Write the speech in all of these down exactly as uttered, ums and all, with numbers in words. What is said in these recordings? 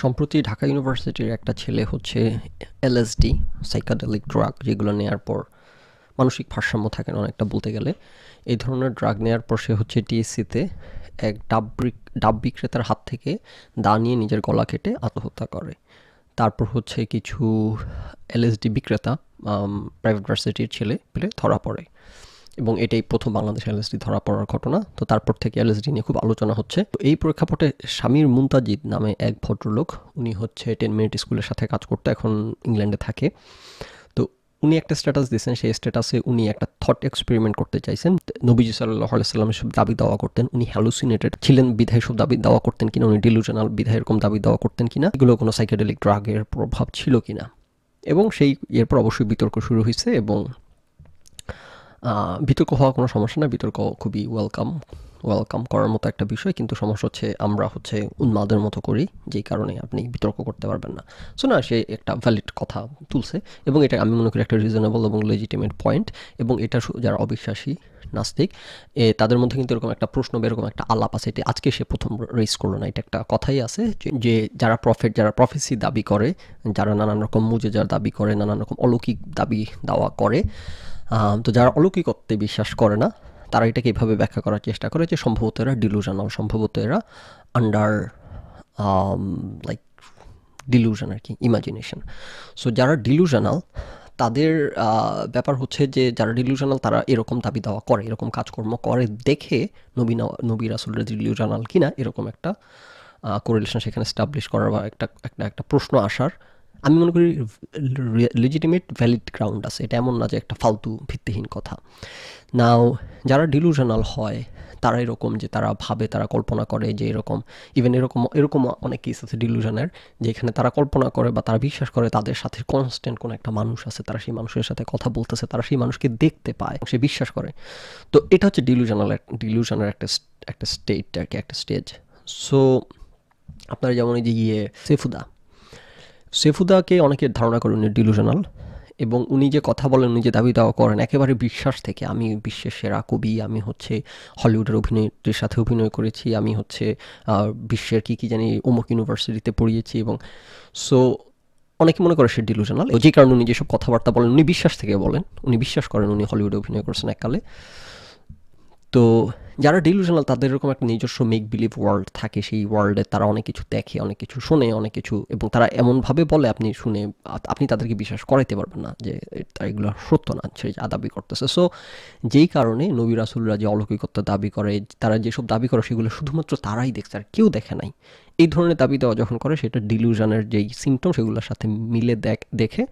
সম্প্রতি ঢাকা ইউনিভার্সিটির একটা ছেলে হচ্ছে এলএসডি সাইকাডেলিক ড্রাগ যেগুলো নেওয়ার পর মানসিক ভারসাম্য থাকে না অনেকটা বলতে গেলে এই ধরনের ড্রাগ নেওয়ার পর সে হচ্ছে টিএসসিতে এক ডাব ডাব বিক্রেতার হাত থেকে দা নিয়ে নিজের গলা কেটে আত্মহত্যা করে। তারপর হচ্ছে কিছু এলএসডি বিক্রেতা প্রাইভেট ভার্সিটির ছেলে পেলে ধরা পড়ে এবং এটাই প্রথম বাংলাদেশে এলএসডি ধরা পড়ার ঘটনা। তো তারপর থেকে এলএসডি নিয়ে খুব আলোচনা হচ্ছে। তো এই প্রেক্ষাপটে শামীর মুনতাজিদ নামে এক ভদ্রলোক, উনি হচ্ছে টেন মিনিট স্কুলের সাথে কাজ করতে, এখন ইংল্যান্ডে থাকে। তো উনি একটা স্ট্যাটাস দিয়েছেন, সেই স্ট্যাটাসে উনি একটা থট এক্সপেরিমেন্ট করতে চাইছেন। নবীজি সাল্লাল্লাহু আলাইহি সাল্লাম সব দাবি দাওয়া করতেন, উনি হ্যালুসিনেটেড ছিলেন বিধায় সব দাবি দাওয়া করতেন কিনা, উনি ডিলুশনাল বিধায় এরকম দাবি দাওয়া করতেন কিনা, এগুলো কোনো সাইকেডেলিক ড্রাগের প্রভাব ছিল কিনা। এবং সেই এরপর অবশ্যই বিতর্ক শুরু হয়েছে এবং বিতর্ক হওয়া কোনো সমস্যা না, বিতর্ক খুবই ওয়েলকাম ওয়েলকাম করার মতো একটা বিষয়। কিন্তু সমস্যা হচ্ছে আমরা হচ্ছে উন্মাদের মতো করি, যেই কারণে আপনি বিতর্ক করতে পারবেন না। সো না, সে একটা ভ্যালিড কথা তুলছে এবং এটা আমি মনে করি একটা রিজনেবল এবং লেজিটিমেট পয়েন্ট। এবং এটা যারা অবিশ্বাসী নাস্তিক এ তাদের মধ্যে কিন্তু এরকম একটা প্রশ্ন বা এরকম একটা আলাপ আছে, এটা আজকে সে প্রথম রেজ করলো না। এটা একটা কথাই আছে যে যারা প্রফেট, যারা প্রফেসি দাবি করে, যারা নানান রকম মুজেজার দাবি করে, নানান রকম অলৌকিক দাবি দাওয়া করে, তো যারা অলৌকিকত্বে বিশ্বাস করে না তারা এটাকে এইভাবে ব্যাখ্যা করার চেষ্টা করে যে সম্ভবত এরা ডিলুশনাল, সম্ভবত এরা আন্ডার লাইক ডিলুশন আর কি, ইমাজিনেশন। সো যারা ডিলুশনাল তাদের ব্যাপার হচ্ছে যে যারা ডিলুশনাল তারা এরকম দাবি দাওয়া করে, এরকম কাজকর্ম করে দেখে নবী নবী রাসূলরা ডিলুশনাল কিনা এরকম একটা কোরিলেশন সেখানে এস্টাবলিশ করার বা একটা একটা একটা প্রশ্ন আসার আমি মনে করি লেজিটিমেট ভ্যালিড গ্রাউন্ড আছে। এটা এমন না যে একটা ফালতু ভিত্তিহীন কথা। নাও যারা ডিলুশনাল হয় তারা এরকম যে তারা ভাবে, তারা কল্পনা করে যে এরকম, ইভেন এরকম এরকম অনেক কেস আছে ডিলুশনের, যেখানে তারা কল্পনা করে বা তারা বিশ্বাস করে তাদের সাথে কনস্ট্যান্ট কোনো একটা মানুষ আছে, তারা সেই মানুষের সাথে কথা বলতেছে, তারা সেই মানুষকে দেখতে পায়, সে বিশ্বাস করে। তো এটা হচ্ছে ডিলুশনাল ডিলুশনের একটা একটা স্টেট আর কি, একটা স্টেজ। সো আপনারা যেমন এই যে ইয়ে সেফুদা সেফুদাকে অনেকের ধারণা করে উনি ডিলুশনাল, এবং উনি যে কথা বলেন, উনি যে দাবি দাওয়া করেন একেবারে বিশ্বাস থেকে, আমি বিশ্বের সেরা কবি, আমি হচ্ছে হলিউডের অভিনেত্রীর সাথে অভিনয় করেছি, আমি হচ্ছে বিশ্বের কী কী জানি অমুক ইউনিভার্সিটিতে পড়িয়েছি, এবং সো অনেকে মনে করে সে ডিলুশনাল। যে কারণে উনি যেসব কথাবার্তা বলেন উনি বিশ্বাস থেকে বলেন, উনি বিশ্বাস করেন উনি হলিউডে অভিনয় করেছেন এককালে। তো যারা ডিলুশনাল তাদের এরকম একটা নিজস্ব মেক বিলিভ ওয়ার্ল্ড থাকে, সেই ওয়ার্ল্ডে তারা অনেক কিছু দেখে, অনেক কিছু শোনে, অনেক কিছু, এবং তারা এমনভাবে বলে আপনি শুনে আপনি তাদেরকে বিশ্বাস করাইতে পারবেন না যে এগুলো সত্য না, সে যা দাবি করতেছে। সো যেই কারণে নবী রাসূলরা যে অলৌকিকত্ব দাবি করে, তারা যেসব দাবি করে সেগুলো শুধুমাত্র তারাই দেখছে আর কেউ দেখে নাই, এই ধরনের দাবি দেওয়া যখন করে সেটা ডিলুশনের যেই সিমটম সেগুলোর সাথে মিলে দেখ দেখে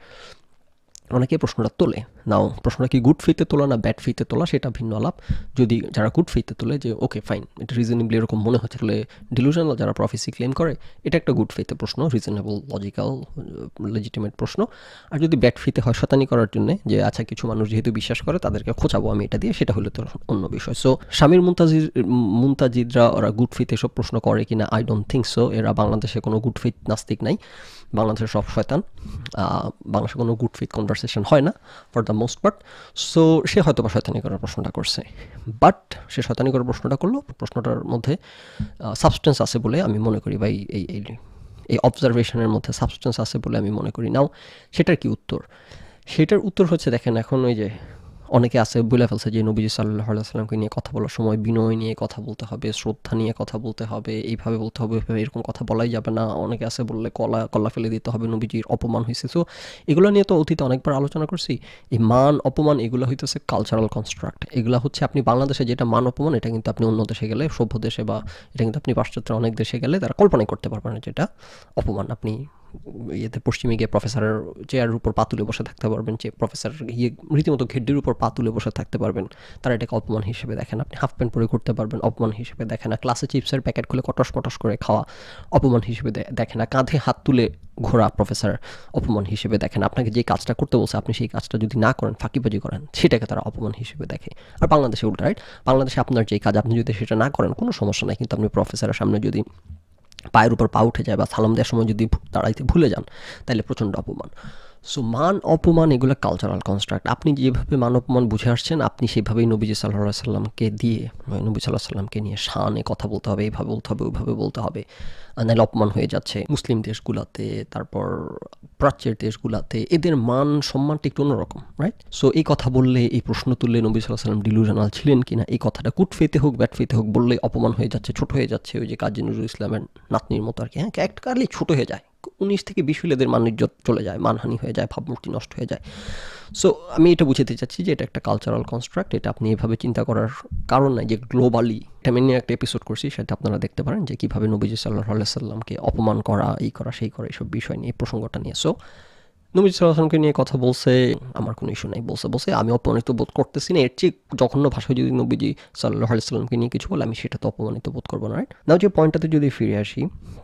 অনেকে প্রশ্নটা তোলে। নাও প্রশ্নটা কি গুড ফেইথে তোলা না ব্যাড ফেইথে তোলা সেটা ভিন্ন আলাপ। যদি যারা গুড ফেইথে তোলে যে ওকে ফাইন, এটা রিজনেবলি এরকম মনে হচ্ছে, তাহলে ডিলুশনাল যারা প্রফেসি ক্লেম করে এটা একটা গুড ফেইথে প্রশ্ন, রিজনেবল, লজিক্যাল, লেজিটিমেট প্রশ্ন। আর যদি ব্যাড ফেইথে হয় শয়তানি করার জন্য, যে আচ্ছা কিছু মানুষ যেহেতু বিশ্বাস করে তাদেরকে খোঁচাবো আমি এটা দিয়ে, সেটা হলে তো অন্য বিষয়। সো শামীর মুনতাজির মুনতাজিদরা ওরা গুড ফেইথে এসব প্রশ্ন করে কিনা আই ডোন্ট থিঙ্ক সো। এরা বাংলাদেশে কোনো গুড ফেইথ নাস্তিক নাই, বাংলাদেশের সব শয়তান, বাংলাদেশে কোনো গুড ফেইথ কনভারসেশন হয় না for the most part. So সে হয়তো বা শয়তানি করার প্রশ্নটা করছে, বাট সে শয়তানি করার প্রশ্নটা করলো, প্রশ্নটার মধ্যে সাবস্টেন্স আছে বলে আমি মনে করি, বা এই এই এই অবজারভেশনের মধ্যে সাবস্টেন্স আছে বলে আমি মনে করি। নাও সেটার কি উত্তর? সেটার উত্তর হচ্ছে দেখেন, এখন ওই যে অনেকে আছে বলে ফেলছে যে নবীজি সাল্লাল্লাহু আলাইহি সাল্লামকে নিয়ে কথা বলার সময় বিনয় নিয়ে কথা বলতে হবে, শ্রদ্ধা নিয়ে কথা বলতে হবে, এইভাবে বলতে হবে, এরকম কথা বলাই যাবে না। অনেকে আছে বললে কলা কলা ফেলে দিতে হবে, নবীজির অপমান হয়েছে। সো এগুলো নিয়ে তো অতীতে অনেকবার আলোচনা করছি। এই মান অপমান এগুলো হইতেছে কালচারাল কনস্ট্রাক্ট। এগুলো হচ্ছে আপনি বাংলাদেশে যেটা মান অপমান, এটা কিন্তু আপনি অন্য দেশে গেলে, সভ্য দেশে, বা এটা কিন্তু আপনি পাশ্চাত্যের অনেক দেশে গেলে তারা কল্পনাই করতে পারবেন না যেটা অপমান। আপনি ইয়েতে পশ্চিমে গিয়ে প্রফেসরের চেয়ারের উপর পা তুলে বসে থাকতে পারবেন, যে প্রফেসর ইয়ে রীতিমতো ঘেড্ডির উপর পা তুলে বসে থাকতে পারবেন, তারা এটাকে অপমান হিসেবে দেখেন। আপনি হাফ প্যান্ট পরে ঘুরতে পারবেন, অপমান হিসেবে দেখে না। ক্লাসে চিপসের প্যাকেট খুলে কটস পটস করে খাওয়া অপমান হিসেবে দেখে না। কাঁধে হাত তুলে ঘোরা প্রফেসর অপমান হিসেবে দেখেন। আপনাকে যে কাজটা করতে বলছে আপনি সেই কাজটা যদি না করেন, ফাঁকিবাজি করেন, সেটাকে তারা অপমান হিসেবে দেখে। আর বাংলাদেশে উল্টা, রাইট? বাংলাদেশে আপনার যে কাজ আপনি যদি সেটা না করেন কোনো সমস্যা নাই, কিন্তু আপনি প্রফেসরের সামনে যদি পায়ের উপর পা উঠে যায় বা সালাম দেওয়ার সময় যদি দাঁড়াইতে ভুলে যান তাহলে প্রচণ্ড অপমান। সো মান অপমান এগুলো কালচারাল কনস্ট্রাক্ট। আপনি যেভাবে মান অপমান বুঝে আসছেন আপনি সেভাবেই নবীজি সাল্লাল্লাহু আলাইহি সাল্লামকে দিয়ে নবী সাল্লাল্লাহু আলাইহি সাল্লামকে নিয়ে শানে কথা বলতে হবে, এইভাবে বলতে হবে, ওইভাবে বলতে হবে, নাহলে অপমান হয়ে যাচ্ছে। মুসলিম দেশগুলোতে, তারপর প্রাচ্যের দেশগুলোতে এদের মান সম্মানটা একটু অন্যরকম, রাইট? সো এই কথা বললে, এই প্রশ্ন তুললে নবী সাল্লাল্লাহু আলাইহি সাল্লাম ডিলুশনাল ছিলেন কিনা, এই কথাটা গুড ফেতে হোক ব্যাড ফেতে হোক বললে অপমান হয়ে যাচ্ছে, ছোট হয়ে যাচ্ছে। ওই যে কাজী নজরুল ইসলামের নাতনির মতো আর কি, হ্যাঁ, একটা কারলি ছোট হয়ে যায়, উনিশ থেকে বিশ হইলে এদের মানিজ্যত চলে যায়, মানহানি হয়ে যায়, ভাবমূর্তি নষ্ট হয়ে যায়। সো আমি এটা বুঝাতে চাচ্ছি যে এটা একটা কালচারাল কনস্ট্রাক্ট। এটা আপনি এভাবে চিন্তা করার কারণ নাই যে গ্লোবালি, এটা আমি নিয়ে একটা এপিসোড করছি, সেটা আপনারা দেখতে পারেন যে কীভাবে নবীজি সাল্লাল্লাহু আলাইহি সাল্লামকে অপমান করা, এই করা সেই করা, এইসব বিষয় নিয়ে, এই প্রসঙ্গটা নিয়ে। সো নবীজি সাল্লাল্লাহু আলাইহি সাল্লামকে নিয়ে কথা বলছে, আমার কোনো ইস্যু নাই, বলছে বলছে আমি অপমানিত বোধ করতেছি না। এর চেয়ে জঘন্য ভাষায় যদি নবীজি সাল্লাল্লাহু আলাইহি সাল্লামকে নিয়ে কিছু বলে আমি সেটা তো অপমানিত বোধ করবো না, রাইট? নাও যে পয়েন্টটাতে যদি ফিরে আসি,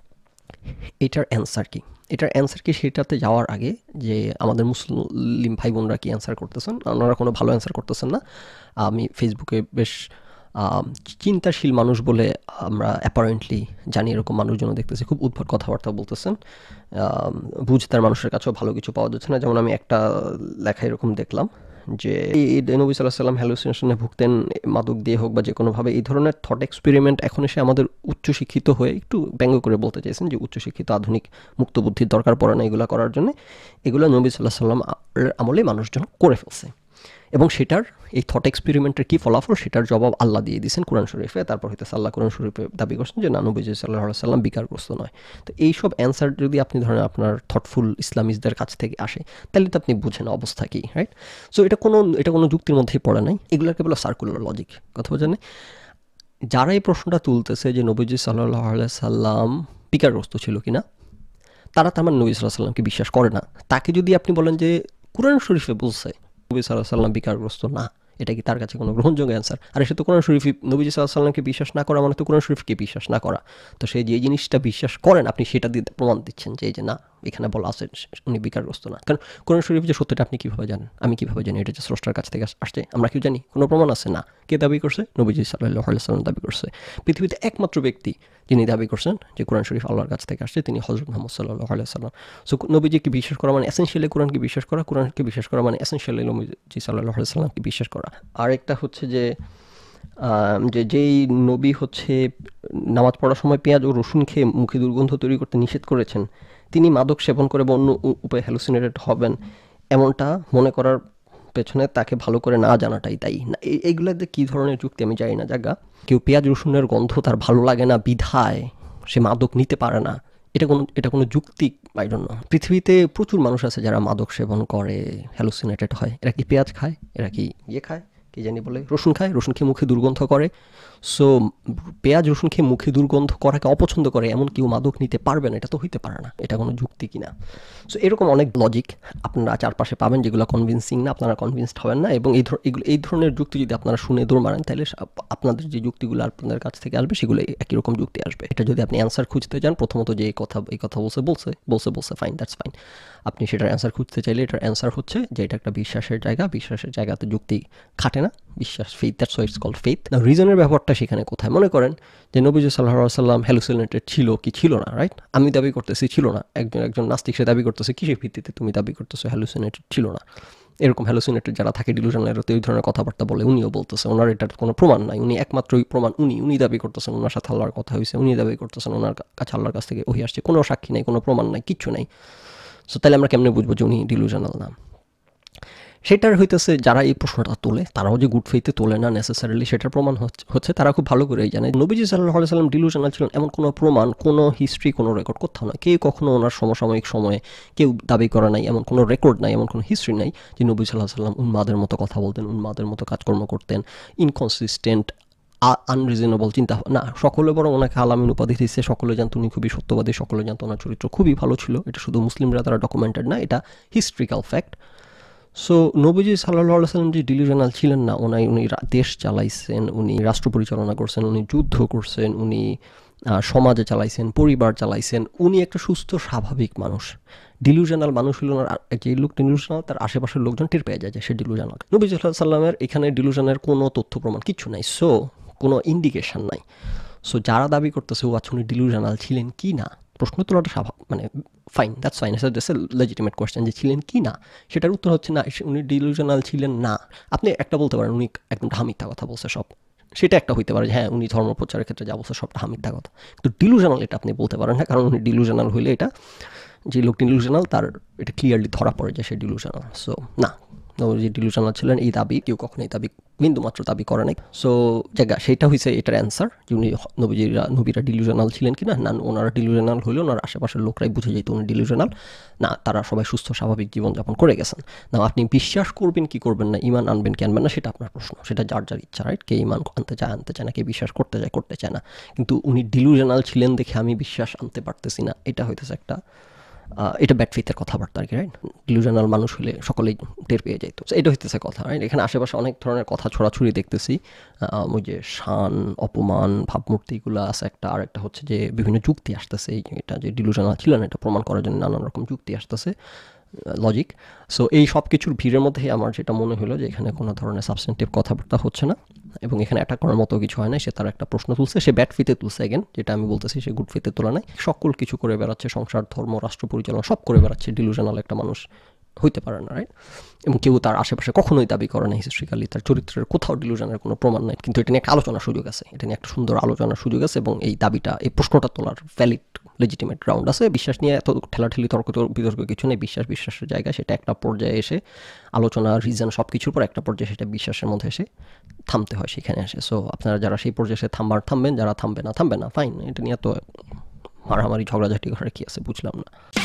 এটার অ্যান্সার কি, এটার অ্যান্সার কি সেটাতে যাওয়ার আগে যে আমাদের মুসলিম ভাই বোনরা কি অ্যান্সার করতেছেন, ওনারা কোনো ভালো অ্যান্সার করতেছেন না। আমি ফেসবুকে বেশ চিন্তাশীল মানুষ বলে আমরা অ্যাপারেন্টলি জানি, এরকম মানুষজন দেখতেছি খুব উদ্ভট কথাবার্তা বলতেছেন, বুঝতার মানুষের কাছেও ভালো কিছু পাওয়া যাচ্ছে না। যেমন আমি একটা লেখা এরকম দেখলাম যে নবী সাল্লাল্লাহু আলাইহি সাল্লাম হ্যালুসিনেশনে ভুগতেন, মাদক দিয়ে হোক বা যে কোনোভাবে, এই ধরনের থট এক্সপেরিমেন্ট এখন এসে আমাদের উচ্চশিক্ষিত হয়ে একটু ব্যঙ্গ করে বলতে চাইছেন যে উচ্চশিক্ষিত আধুনিক মুক্ত বুদ্ধির দরকার পড়ে না এগুলো করার জন্য। এগুলো নবী সাল্লাল্লাহু আলাইহি সাল্লাম আমলে মানুষজন করে ফেলছে, এবং সেটার এই থট এক্সপেরিমেন্টের কী ফলাফল সেটার জবাব আল্লাহ দিয়ে দিয়েছেন কোরআন শরীফে। তারপর হয়তো আল্লাহ কোরআন শরীফে দাবি করছেন যে না, নবীজি সাল্লাল্লাহু আলাইহি সাল্লাম বিকারগ্রস্ত নয়। তো এইসব অ্যান্সার যদি আপনি ধরেন আপনার থটফুল ইসলামিস্টদের কাছ থেকে আসে, তাহলে তো আপনি বুঝেন অবস্থা কী, রাইট? সো এটা কোনো এটা কোনো যুক্তির মধ্যেই পড়ে নাই, এগুলোকে বলে সার্কুলার লজিক। কথা বোঝেন? যারা এই প্রশ্নটা তুলতেছে যে নবীজি সাল্লাল্লাহু আলাইহি সাল্লাম বিকারগ্রস্ত ছিল কিনা, তারা তার মানে নবী সাল্লাল্লাহু আলাইহি সাল্লামকে বিশ্বাস করে না। তাকে যদি আপনি বলেন যে কোরআন শরীফে বলছে নবী সাল্লাল্লাহু আলাইহি সাল্লাম বিকারগ্রস্ত না, এটা কি তার কাছে কোনো গ্রহণযোগ্য অ্যান্সার? আর সে তো কোরআন শরীফ, নবীজি সাল্লাল্লাহু আলাইহি সাল্লামকে বিশ্বাস না করা মানে তো কোরআন শরীফকে বিশ্বাস না করা। তো সে যে জিনিসটা বিশ্বাস করেন আপনি সেটা দিয়ে প্রমাণ দিচ্ছেন যে এই যে না, এখানে বলা আছে উনি বিকারগ্রস্ত না। কারণ কোরআন শরীফ যে সত্যটা আপনি কীভাবে জানেন, আমি কীভাবে জানি এটা যে স্রষ্টার কাছ থেকে আসছে? আমরা কেউ জানি? কোনো প্রমাণ আছে না। কে দাবি করছে? নবীজি সাল্লাল্লাহু আলাইহি সাল্লাম দাবি করছে। পৃথিবীতে একমাত্র ব্যক্তি যিনি দাবি করছেন যে কোরআন শরীফ আল্লাহর কাছ থেকে আসছে তিনি হযরত মুহাম্মদ সাল্লাল্লাহু আলাইহি সাল্লাম। সো নবীজিকে বিশ্বাস করা মানে এসেনশিয়ালি কোরআনকে বিশ্বাস করা, কোরআনকে বিশ্বাস করা মানে এসেনশিয়ালি নবীজি সাল্লাল্লাহু আলাইহি সাল্লামকে বিশ্বাস করা। আরেকটা হচ্ছে যে যে যেই নবী হচ্ছে নামাজ পড়ার সময় পেঁয়াজ ও রসুন খেয়ে মুখে দুর্গন্ধ তৈরি করতে নিষেধ করেছেন, তিনি মাদক সেবন করে বা অন্য উপায়ে হ্যালুসিনেটেড হবেন এমনটা মনে করার পেছনে তাকে ভালো করে না জানাটাই দায়ী না। এইগুলোতে কী ধরনের যুক্তি আমি জানি না। জায়গা কেউ পেঁয়াজ রসুনের গন্ধ তার ভালো লাগে না বিধায় সে মাদক নিতে পারে না, এটা কোনো এটা কোনো যুক্তি আই ডোন্ট নো। পৃথিবীতে প্রচুর মানুষ আছে যারা মাদক সেবন করে, হ্যালুসিনেটেড হয়। এরা কি পেঁয়াজ খায়? এরা কি ইয়ে খায়, কি জানি বলে, রসুন খায়, রসুন খেয়ে মুখে দুর্গন্ধ করে। সো পেঁয়াজ রসুন খেয়ে মুখে দুর্গন্ধ করাকে অপছন্দ করে এমন কেউ মাদক নিতে পারবে না, এটা তো হইতে পারে না। এটা কোনো যুক্তি কিনা? সো এরকম অনেক লজিক আপনারা চারপাশে পাবেন যেগুলো কনভিন্সিং না, আপনারা কনভিন্সড হবেন না। এবং এই এগুলো এই ধরনের যুক্তি যদি আপনারা শুনে দৌড় মারেন তাহলে আপনাদের যে যুক্তিগুলো আপনাদের কাছ থেকে আসবে সেগুলো একই রকম যুক্তি আসবে। এটা যদি আপনি অ্যান্সার খুঁজতে যান, প্রথমত যে এই কথা এই কথা বলছে বলছে বলছে বলছে ফাইন, দ্যাটস ফাইন। আপনি সেটার অ্যান্সার খুঁজতে চাইলে এটার অ্যান্সার হচ্ছে যে এটা একটা বিশ্বাসের জায়গা, বিশ্বাসের জায়গাতে যুক্তি খাটে না, বিশ্বাস, faith, that's why it's called faith. না, রিজনের ব্যাপারটা সেখানে কোথায়? মনে করেন যে নবীজি সাল্লাল্লাহু আলাইহি সাল্লাম হ্যালুসিনেটেড ছিল কি ছিল না, রাইট? আমি দাবি করতেছি ছিল না, একজন একজন নাস্তিক সে দাবি করতেছে, কিসের ভিত্তিতে তুমি দাবি করতেছো হ্যালুসিনেটেড ছিল না? এরকম হ্যালুসিনেটেড যারা থাকে ডিলুশনাল, এরা তো এই ধরনের কথাবার্তা বলে, উনিও বলতেছে ওনার এটার কোনো প্রমাণ নাই, উনি একমাত্র প্রমাণ উনি উনি দাবি করতেছেন ওনার সাথে আল্লাহর কথা হয়েছে, উনি দাবি করতেছেন ওনার কাছে আল্লাহর কাছ থেকে ওহি আসছে, কোনো সাক্ষী নাই, কোনো প্রমাণ নাই, কিচ্ছু নাই। সো তাহলে আমরা কেমনে বুঝবো যে উনি ডিলুশনাল না? সেটার হইতেছে যারা এই প্রশ্নটা তোলে তারাও যে গুড ফেইথে তোলে না নেসেসারিলি, সেটার প্রমাণ হচ্ছে তারা খুব ভালো করেই জানে নবীজি সাল্লাল্লাহু আলাইহি সাল্লাম ডিলুশনাল ছিলেন এমন কোনো প্রমাণ, কোনো হিস্ট্রি, কোনো রেকর্ড কোথাও নয়। কেউ কখনো ওনার সমসাময়িক সময়ে কেউ দাবি করা নাই, এমন কোনো রেকর্ড নাই, এমন কোনো হিস্ট্রি নাই যে নবী সাল্লাল্লাহু আলাইহি সাল্লাম উন্মাদের মতো কথা বলতেন, উন্মাদের মতো কাজকর্ম করতেন, ইনকনসিস্টেন্ট, আনরিজনেবল চিন্তা না। সকলে বরং ওনাকে আলামিন উপাধি দিচ্ছে, সকলে জানতো উনি খুবই সত্যবাদী, সকলে জানতো ওনার চরিত্র খুবই ভালো ছিল। এটা শুধু মুসলিমরা তারা ডকুমেন্টেড না, এটা হিস্ট্রিক্যাল ফ্যাক্ট। সো নবীজি সাল্লাল্লাহু আলাইহি সাল্লাম যে ডিলিউশনাল ছিলেন না, ওনাই উনি দেশ চালাইছেন, উনি রাষ্ট্র পরিচালনা করছেন, উনি যুদ্ধ করছেন, উনি সমাজে চালাইছেন, পরিবার চালাইছেন, উনি একটা সুস্থ স্বাভাবিক মানুষ। ডিলিউশনাল মানুষ হল যে লোক ডিলিউশনাল তার আশেপাশের লোকজন টের পেয়ে যায় যে সে ডিলিউশনাল। নবী সাল্লাল্লাহু আলাইহি সাল্লামের এখানে ডিলিউশনের কোনো তথ্য প্রমাণ কিচ্ছু নাই, সো কোনো ইন্ডিকেশন নাই। সো যারা দাবি করতেছে ও আচ্ছা উনি ডিলিউশনাল ছিলেন কি না, প্রশ্ন তোলাটা স্বাভাবিক, মানে fine, that's fine, that's a legitimate question যে ছিলেন কি না। সেটার উত্তর হচ্ছে না, উনি ডিলুশনাল ছিলেন না। আপনি একটা বলতে পারেন উনি একদম মিথ্যা কথা বলছে সব, সেটা একটা হইতে পারে যে হ্যাঁ উনি ধর্ম প্রচারের ক্ষেত্রে যা বলছে সবটা মিথ্যা কথা। কিন্তু ডিলুশনাল এটা আপনি বলতে পারেন না, কারণ উনি ডিলুশনাল হইলে এটা, যে লোক ডিলুশনাল তার এটা ক্লিয়ারলি ধরা পড়ে যে সে ডিলুশনাল। সো না, যে ডিলুশনাল ছিলেন এই দাবি কেউ কখনো এই দাবি বিন্দুমাত্র দাবি করে নাই। সো জায়গা সেইটা হয়েছে এটার অ্যান্সার, যে উনি নবীজিরা নবীরা ডিলুশনাল ছিলেন কি না। না, ওনারা ডিলুশনাল হলেও ওনার আশেপাশের লোকরাই বুঝে যেত উনি ডিলুশনাল না, তারা সবাই সুস্থ স্বাভাবিক জীবনযাপন করে গেছেন। না, আপনি বিশ্বাস করবেন কি করবেন না, ইমান আনবেন কি আনবেন না, সেটা আপনার প্রশ্ন, সেটা যার যার ইচ্ছা, রাইট? কে ইমান আনতে চায় আনতে চায় না, কে বিশ্বাস করতে চায় করতে চায় না। কিন্তু উনি ডিলুশনাল ছিলেন দেখে আমি বিশ্বাস আনতে পারতেছি না, এটা হইতেছে একটা এটা ব্যাড ফেথের কথাবার্তা আর কি, রাইট? ডিলুশনাল মানুষ হলে সকলেই টের পেয়ে যাইতো, এটা হইতেছে কথা, রাইট? এখানে আশেপাশে অনেক ধরনের কথা ছড়াছড়ি দেখতেছি, ওই যে শান অপমান ভাবমূর্তিগুলো আছে একটা, আর একটা হচ্ছে যে বিভিন্ন যুক্তি আসতেছে, এটা যে ডিলুশনাল ছিল না এটা প্রমাণ করার জন্য নানান রকম যুক্তি আসতেছে, লজিক। সো এই সব কিছুর ভিড়ের মধ্যে আমার যেটা মনে হলো যে এখানে কোনো ধরনের সাবস্টেন্টিভ কথাবার্তা হচ্ছে না, এবং এখানে অ্যাটাক করার মতো কিছু হয় না। সে তার একটা প্রশ্ন তুলছে, সে ব্যাড ফিতে তুলছে, এগেন যেটা আমি বলতেছি, সে গুড ফিতে তোলা নাই। সকল কিছু করে বেড়াচ্ছে, সংসার ধর্ম রাষ্ট্র পরিচালনা সব করে বেড়াচ্ছে, ডিলুশনাল একটা মানুষ হইতে পারে না, রাইট? এবং কেউ তার আশেপাশে কখনোই দাবি করে না হিস্ট্রিক্যালি তার চরিত্রের কোথাও ডিলুশনের কোনো প্রমাণ নাই। কিন্তু এটা নিয়ে একটা আলোচনার সুযোগ আছে, এটা নিয়ে একটা সুন্দর আলোচনার সুযোগ আছে, এবং এই দাবিটা এই প্রশ্নটা তোলার ভ্যালিড লেজিটিমেট গ্রাউন্ড আছে। বিশ্বাস নিয়ে এত ঠেলাঠেলি তর্ক বিতর্ক কিছু নেই, বিশ্বাস বিশ্বাসের জায়গা, সেটা একটা পর্যায়ে এসে আলোচনা রিজন সব কিছুর পর একটা পর্যায়ে সেটা বিশ্বাসের মধ্যে এসে থামতে হয় সেখানে এসে। সো আপনারা যারা সেই পর্যায়ে এসে থামবার থামবেন, যারা থামবে না থামবে না, ফাইন। এটা নিয়ে তো মারামারি ঝগড়াঝাটি করার কি আছে, বুঝলাম না।